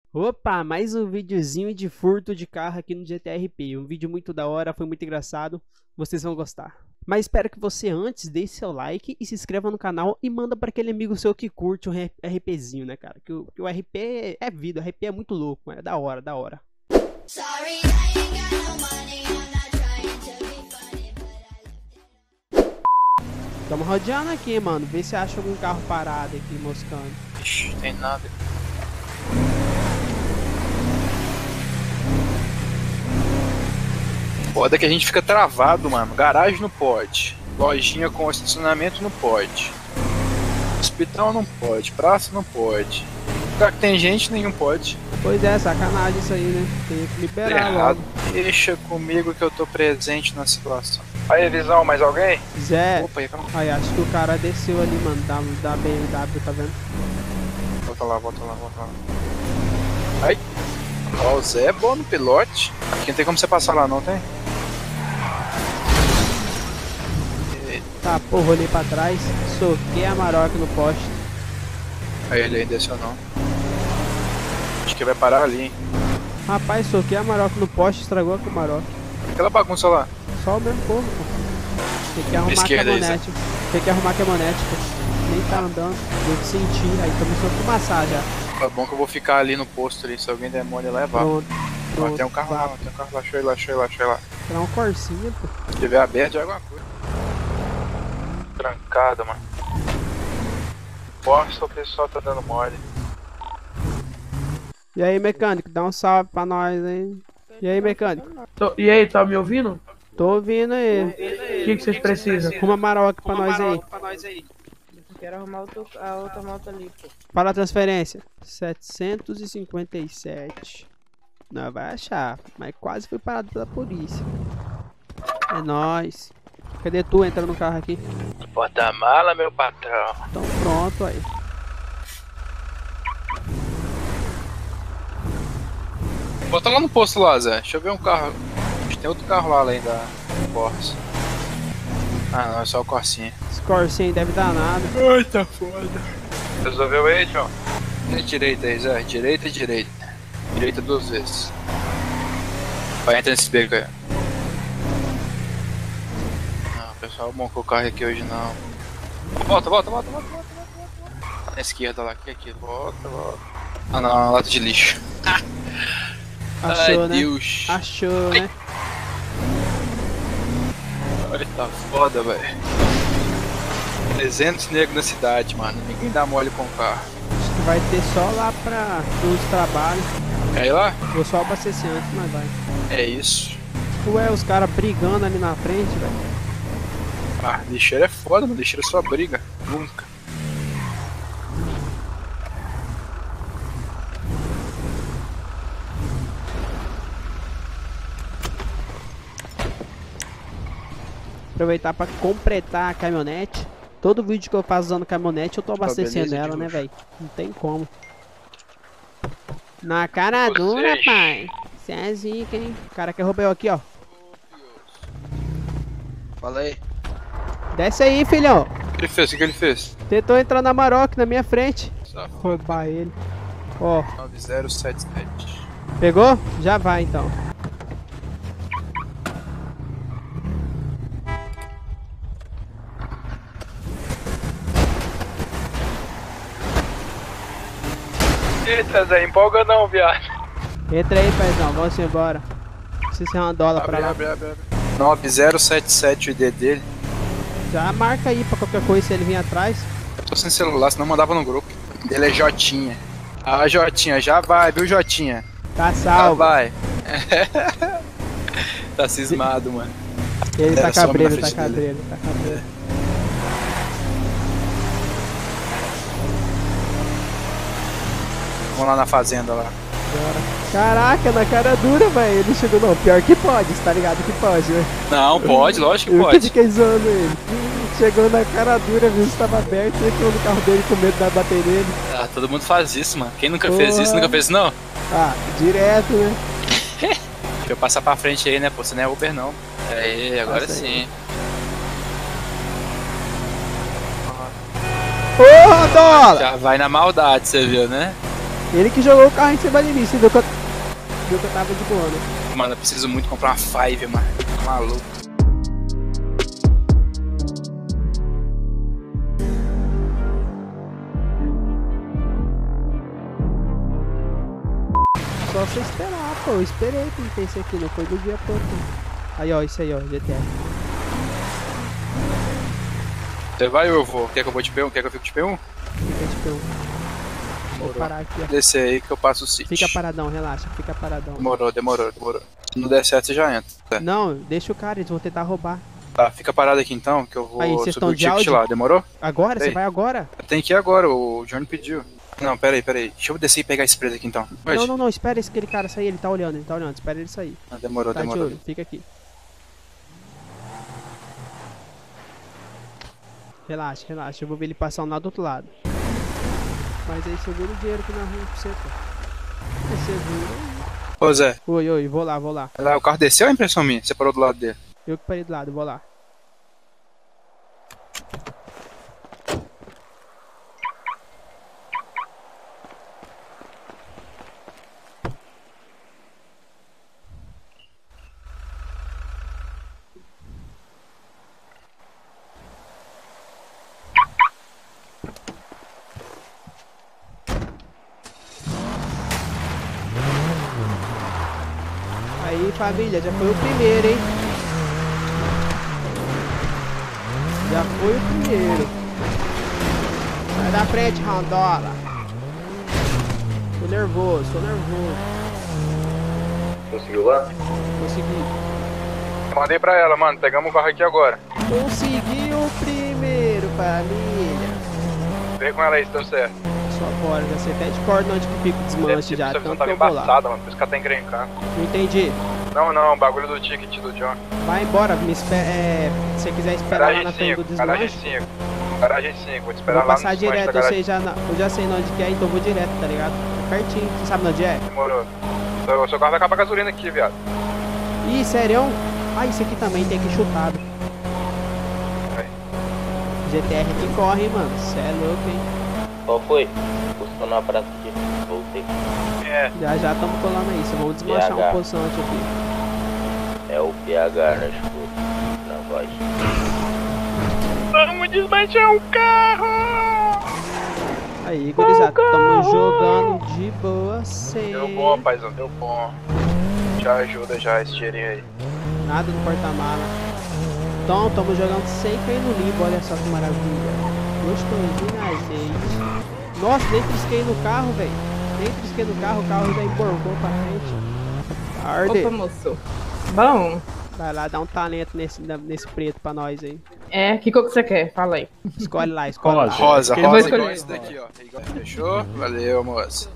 Opa, mais um videozinho de furto de carro aqui no GTRP. Um vídeo muito da hora, foi muito engraçado, vocês vão gostar. Mas espero que você antes deixe seu like e se inscreva no canal e manda para aquele amigo seu que curte o RPzinho, né, cara? Que o RP é vida, o RP é muito louco, é da hora, da hora. Sorry, I ain't got no money, I'm not trying to be funny, but I... Tamo rodeando aqui, mano, vê se acha algum carro parado aqui, moscando. Ixi, tem nada. Foda que a gente fica travado, mano. Garagem não pode. Lojinha com estacionamento não pode. Hospital não pode. Praça não pode. Lugar que tem gente, nenhum pode. Pois é, sacanagem isso aí, né? Tem que liberar logo. Deixa comigo que eu tô presente na situação. Aí, Visão, mais alguém? Zé. Opa, aí, acho que o cara desceu ali, mano, da BMW, tá vendo? Volta lá, volta lá, volta lá. Ai. Ó, o Zé é bom no pilote. Aqui não tem como você passar lá, não tem? Tá, porra, olhei pra trás, soquei a Maroc no poste. Aí ele ainda desceu não. Acho que vai parar ali, hein? Rapaz, soquei a Maroc no poste, estragou a Maroc. Aquela bagunça lá. Só o mesmo povo, pô. Tem que arrumar a caminhonete. Tem que arrumar a caminhonete, pô. Nem tá andando, tem que sentir, aí começou a fumaçar já. É bom que eu vou ficar ali no posto ali, se alguém der mole levar. Pronto. Ó, tem um carro lá, tem um carro lá, deixa eu ir lá, deixa eu ir lá, deixa eu ir lá. Tirar um Corsinha, pô. Se tiver aberto, é alguma coisa. Trancada, mano. Poxa, o pessoal tá dando mole. E aí, mecânico, dá um salve pra nós, hein? E aí, mecânico? E aí, tá me ouvindo? Tô ouvindo aí. O que vocês precisam? Arruma Maroc pra nós aí. Quero arrumar a outra moto ali, pô. Para a transferência. 757. Não vai achar, mas quase foi parado pela polícia. É nóis. Cadê tu? Entra no carro aqui. Porta-mala, meu patrão. Então pronto aí. Bota lá no posto lá, Zé. Deixa eu ver um carro. Tem outro carro lá além da Corsa. Ah, não, é só o Corsinha. Esse Corsinha deve dar nada. Ai, tá foda. Resolveu aí, John? E direita aí, Zé. Direita e direita. Direita 2 vezes. Vai entrar nesse beco aí. Não, o pessoal moncou o carro aqui hoje não. Volta, volta, volta, volta, volta, volta. Na esquerda lá, aqui, volta, volta. Ah não, uma lata de lixo. Achou, ai, né? Deus. Achou, né? Olha, tá foda, velho. 300 negros na cidade, mano. Ninguém dá mole com o carro. Acho que vai ter só lá pra os trabalhos. Quer ir lá? Vou só abastecer antes, mas vai. É isso. Ué, os caras brigando ali na frente, velho. Ah, lixeira é foda, mano. Lixeira só briga. Nunca. Aproveitar pra completar a caminhonete. Todo vídeo que eu faço usando caminhonete eu tô abastecendo ela, né, velho? Não tem como. Na cara dura, pai. Cê é zica, hein? O cara que roubou aqui, ó. Fala aí. Desce aí, filhão. O que ele fez? O que ele fez? Tentou entrar na Maroc na minha frente. Safado. Roubar ele. Ó. 9077. Pegou? Já vai, então. Eita, Zé, empolga não, viado. Entra aí, paizão. Vamos embora. Precisa ser uma dólar pra lá. Abre. 9077 o ID dele. Já marca aí pra qualquer coisa se ele vir atrás. Eu tô sem celular, senão mandava no grupo. Ele é Jotinha. Ah, Jotinha, já vai, viu, Jotinha? Tá Já salvo. vai. Tá cismado, mano. Ele tá Era só cabreiro, na tá frente cabreiro, tá cabreiro. Vamos lá na fazenda lá. Bora. Caraca, na cara dura, velho. Ele chegou, não, pior que pode, você tá ligado que pode, né? Não, pode, lógico que Eu que pode. fiquei zoando ele. Chegou na cara dura, viu se tava aberto, entrou no carro dele com medo da bater nele. Ah, todo mundo faz isso, mano. Quem nunca fez isso, nunca fez isso, não? Ah, direto, né? Deixa eu passar pra frente aí, né, pô, você não é Uber, não. Aí, agora Passa aí. sim. Ô, dólar! Já vai na maldade, você viu, né? Ele que jogou o carro em cima de mim, você viu que eu tava de boa, né? Mano, eu preciso muito comprar uma Five, mano. Tá maluco. Só você esperar, pô. Eu esperei pra ter esse aqui, não foi do dia pro outro. Aí, ó, isso aí, ó, GTR. Você vai ou eu vou? Quer que eu vou de P1? Quer que eu fique de P1? Fica de P1. Vou parar aqui, ó. Descer aí que eu passo o sítio. Fica paradão, relaxa, fica paradão. Demorou. Se não der certo, você já entra. É. Não, deixa o cara, eles vão tentar roubar. Tá, fica parado aqui então, que eu vou Aí, vocês subir o estão de ticket áudio? lá. Demorou? Agora? Você Ei. vai agora? Eu tenho que ir agora, o Johnny pediu. Não, pera aí. Deixa eu descer e pegar esse preso aqui então. Pode? Não, espera aquele cara sair, ele tá olhando, espera ele sair. Ah, demorou. Tá de olho, fica aqui. Relaxa, eu vou ver ele passar lá do outro lado. Mas aí segura o dinheiro que nós vamos pra você, pô. Segura. Ô Zé, Oi, vou lá. o carro desceu ou é impressão minha? Você parou do lado dele? Eu que parei do lado, vou lá. Aí, família, já foi o primeiro, hein? Já foi o primeiro. Sai da frente, Randola. Tô nervoso. Conseguiu lá? Consegui. Mandei pra ela, mano. Pegamos o carro aqui agora. Consegui o primeiro, família. Vem com ela aí, se deu certo. Só bora, já sei até de corda onde que fica o desmanche já, Essa visão tanto que tava eu vou lá. embaçada, mano. Por isso que ela tá encrencando. Não entendi. Não, o bagulho do ticket do John. Vai embora, me espera. Se você quiser esperar lá na frente do desmanche, Garagem 5. Vou te eu esperar vou lá passar no desmanche direto, da garagem. eu já sei onde que é, então eu vou direto, tá ligado? É pertinho, você sabe onde é? Demorou. Seu carro vai acabar a gasolina aqui, viado. Ih, sério? Ah, isso aqui também tem que chutar. Vai. GTR que corre, hein, mano. Cê é louco, hein? Qual foi? Buscando uma praça aqui. Voltei. É. Já estamos colando aí, só vamos desmanchar PH. um poçante aqui. É o PH na escuta. Na voz. Vamos desmanchar um carro! Aí, gurizada, estamos jogando de boa sem. Deu bom, paizão, deu bom. Já ajuda já esse dinheirinho aí. Nada no porta-mala. Então, estamos jogando sem cair no limbo, olha só que maravilha. Gostosinho, azeite. Nossa, nem trisquei no carro, velho. Nem trisquei no carro, o carro já emborgou pra frente. Arde. Opa, moço. Bom, Vai lá, dá um talento nesse preto pra nós aí. que cor que você quer? Fala aí. Escolhe lá, escolhe lá. Rosa, Eu vou rosa, escolher. igual esse daqui, ó. Fechou? Valeu, moça.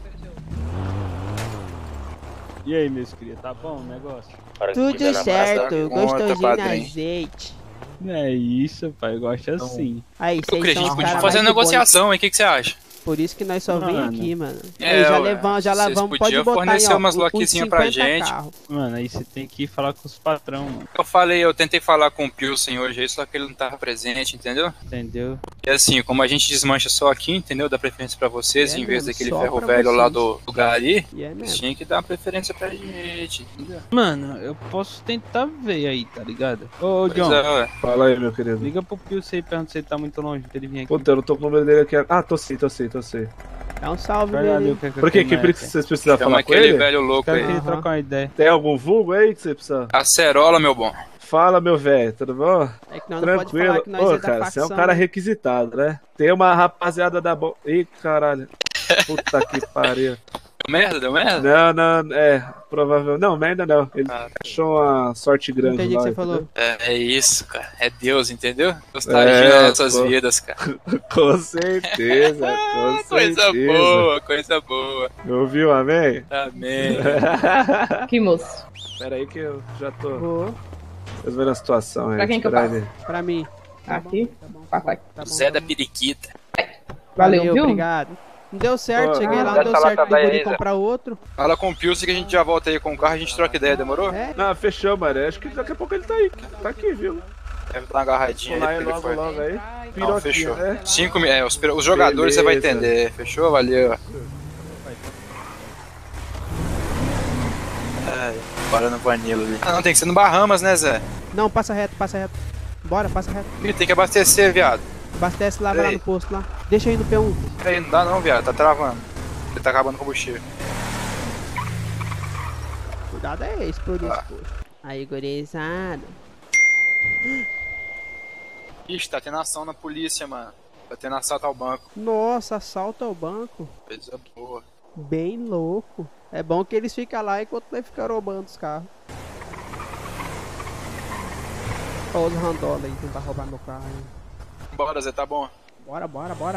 E aí, meus queridos, tá bom o negócio? Para que Tudo tiver na certo, conta, gostosinho padrinho. azeite. É isso, pai, eu gosto assim. Aí, Eu vocês acredito, são a os gente podia caras fazer mais a de boa. negociação, hein? O que você acha? Por isso que nós só vem Mano. aqui, mano. É, Aí, já ué. levamos, Vocês pode podiam botar aí, fornecer ó, umas uns loquezinhas pra 50 gente. carros. Mano, aí você tem que falar com os patrão, mano, Eu falei, eu tentei falar com o Pilsen hoje aí, só que ele não tava presente, entendeu? entendeu? E assim, como a gente desmancha só aqui, entendeu? Dá preferência pra vocês, É em vez mesmo, daquele só ferro pra velho lá vocês. do Gari, E é eles mesmo. tinham que dar preferência pra gente, entendeu? Mano, eu posso tentar ver aí, tá ligado? Ô, Pois John, é, ué. Fala aí, meu querido. liga pro Pilsen aí, pergunta se ele tá muito longe pra ele vir aqui. Puta, eu não tô com o número dele aqui. Ah, tô sim. Dá um salve, Vai lá ver dele. o que é que Por que eu que tenho, vocês precisam Chama falar com aquele ele? velho louco Quero que aí. ele Aham. trocar uma ideia. Tem algum vulgo aí que você precisa? Acerola, meu bom. Fala, meu velho, tudo bom? É que nós não pode falar Tranquilo. que nós Ô, é da cara, você é facção. um cara requisitado, né? Tem uma rapaziada da bo... Ih, caralho. Puta que pariu. Deu merda? Não, provavelmente. Não, merda não. Ele Ah, achou uma sorte Não grande entendi o lá. que você falou. É isso, cara. É Deus, entendeu? Deus tá agindo nas nossas pô. vidas, cara. Entendeu? Com certeza, com Coisa certeza. boa, coisa boa. Ouviu, amém? Amém. Que moço. Pera aí que eu já tô Vou, resolvendo a situação aí. Pra quem que eu Espera passo? aí. pra mim. Tá Aqui. bom, tá bom, Papai. tá bom, Zé tá da bom. Periquita. Valeu, viu? Obrigado. Não deu certo, Pô, cheguei lá, dá não deu essa certo, lata daí, procurei Zé. comprar outro. Fala com o Pilsen que a gente já volta aí com o carro e a gente troca ideia, demorou? É, Não, fechou, mano. Acho que daqui a pouco ele tá aí. Tá aqui, viu? Deve dar uma agarradinha Vou lá aí e porque ele logo, foi. logo aí. Não, Piroquinha, fechou. né? 5 mil, os jogadores você vai Beleza. entender. Fechou? Valeu. aí. Bora no Vanilla ali. Ah, não, tem que ser no Bahamas, né, Zé? Não, passa reto, passa reto. Bora, passa reto. Ih, tem que abastecer, viado. Abastece lá, vai lá Ei. no posto lá. Deixa aí no P1. Peraí, não dá não, viado. Tá travando. Ele tá acabando o combustível. Cuidado aí, explodir Ah. esse posto. Aí, gurizada. Ixi, tá tendo ação na polícia, mano. Tá tendo assalto ao banco. Nossa, assalto ao banco. Coisa boa. Bem louco. É bom que eles ficam lá enquanto vai ficar roubando os carros. Olha os randola aí tentar roubar meu carro aí. Bora, Zé, tá bom. Bora, bora, bora.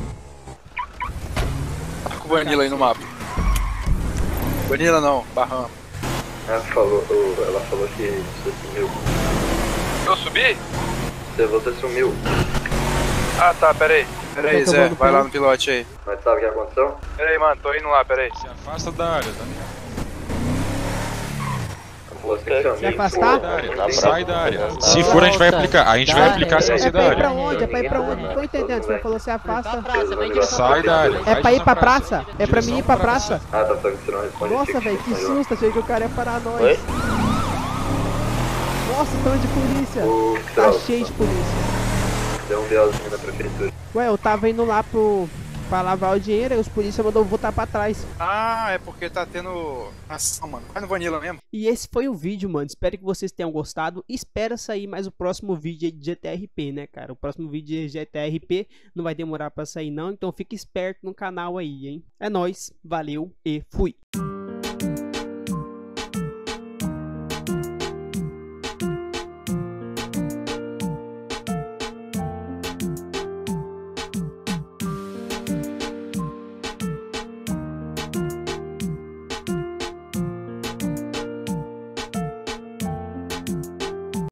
Tá com o Vanilla aí no mapa. Vanilla não, Bahamas. Ela falou que você sumiu. Eu subi? Você sumiu. Ah, tá, peraí. Peraí, Tá Zé, acabando vai o lá plano? no pilote aí. Mas sabe o que aconteceu? Peraí, mano, tô indo lá, peraí. Se afasta da área, tá? Você Se afastar? Sai da área. Se for, a gente vai aplicar. A gente vai aplicar sem É sair pra da ir pra área. onde? É pra ir pra onde? Não tô entendendo. Você falou se afasta. Sai da área. É pra ir pra praça? É pra mim ir pra praça? Ah, tá, só que você não responde. Nossa, velho, que susto. Achei que o cara ia parar nós. Oi? Nossa, tanto de polícia. O Tá cheio de polícia. deu um BOzinho na prefeitura. Ué, eu tava indo lá pra lavar o dinheiro e os polícia mandou eu voltar pra trás. Ah, é porque tá tendo ação, mano. Vai no Vanilla mesmo. E esse foi o vídeo, mano. Espero que vocês tenham gostado. Espera sair mais o próximo vídeo aí de GTRP, né, cara? O próximo vídeo de GTRP não vai demorar pra sair, não. Então fique esperto no canal aí, hein? É nóis, valeu e fui!